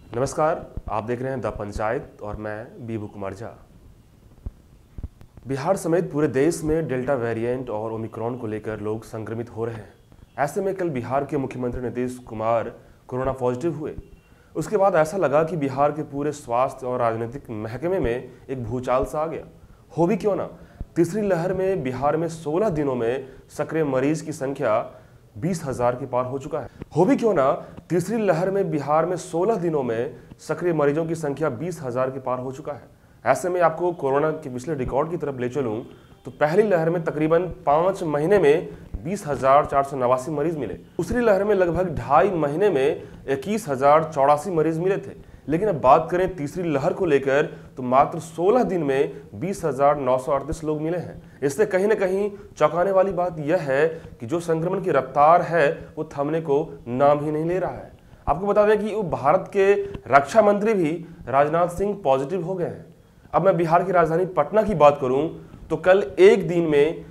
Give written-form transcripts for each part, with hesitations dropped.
नमस्कार, आप देख रहे हैं द पंचायत और मैं बीबू कुमार झा। बिहार समेत पूरे देश में डेल्टा वेरिएंट और ओमिक्रॉन को लेकर लोग संक्रमित हो रहे हैं। ऐसे में कल बिहार के मुख्यमंत्री नीतीश कुमार कोरोना पॉजिटिव हुए। उसके बाद ऐसा लगा कि बिहार के पूरे स्वास्थ्य और राजनीतिक महकमे में एक भूचाल सा आ गया। हो भी क्यों ना, तीसरी लहर में बिहार में 16 दिनों में सक्रिय मरीज की संख्या 20,000 के पार हो चुका है। हो भी क्यों ना, तीसरी लहर में बिहार में 16 दिनों में सक्रिय मरीजों की संख्या 20,000 के पार हो चुका है। ऐसे में आपको कोरोना के पिछले रिकॉर्ड की तरफ ले चलूं तो पहली लहर में तकरीबन 5 महीने में 20,489 मरीज मिले। दूसरी लहर में लगभग 2.5 महीने में 21,084 मरीज मिले थे। लेकिन अब बात करें तीसरी लहर को लेकर तो मात्र 16 दिन में 20,938 लोग मिले हैं। इससे कहीं ना कहीं चौंकाने वाली बात यह है कि जो संक्रमण की रफ्तार है वो थमने को नाम ही नहीं ले रहा है। आपको बता दें कि भारत के रक्षा मंत्री भी राजनाथ सिंह पॉजिटिव हो गए हैं। अब मैं बिहार की राजधानी पटना की बात करूं तो कल एक दिन में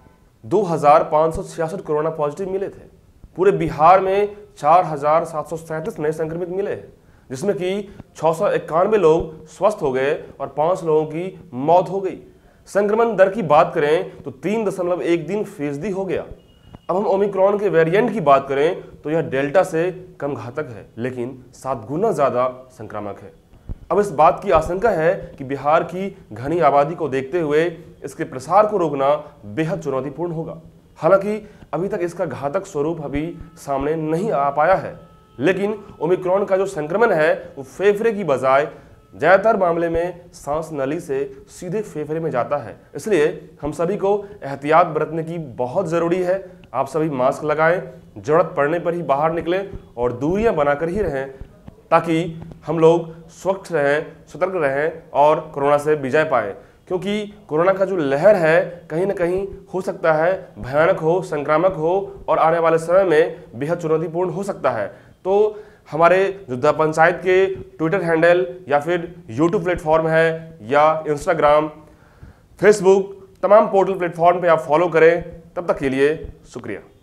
2,566 कोरोना पॉजिटिव मिले थे। पूरे बिहार में 4,737 नए संक्रमित मिले, जिसमें कि 691 लोग स्वस्थ हो गए और 5 लोगों की मौत हो गई। संक्रमण दर की बात करें तो 3.1% हो गया। अब हम ओमिक्रॉन के वेरिएंट की बात करें तो यह डेल्टा से कम घातक है, लेकिन 7 गुना ज्यादा संक्रामक है। अब इस बात की आशंका है कि बिहार की घनी आबादी को देखते हुए इसके प्रसार को रोकना बेहद चुनौतीपूर्ण होगा। हालांकि अभी तक इसका घातक स्वरूप अभी सामने नहीं आ पाया है, लेकिन ओमिक्रॉन का जो संक्रमण है वो फेफड़े की बजाय ज्यादातर मामले में सांस नली से सीधे फेफड़े में जाता है। इसलिए हम सभी को एहतियात बरतने की बहुत जरूरी है। आप सभी मास्क लगाएं, जरूरत पड़ने पर ही बाहर निकलें और दूरियां बनाकर ही रहें, ताकि हम लोग स्वच्छ रहें, सतर्क रहें और कोरोना से विजय पाएं। क्योंकि कोरोना का जो लहर है कहीं ना कहीं हो सकता है भयानक हो, संक्रामक हो और आने वाले समय में बेहद चुनौतीपूर्ण हो सकता है। तो हमारे जो द पंचायत के ट्विटर हैंडल या फिर यूट्यूब प्लेटफॉर्म है या इंस्टाग्राम, फेसबुक, तमाम पोर्टल प्लेटफॉर्म पे आप फॉलो करें। तब तक के लिए शुक्रिया।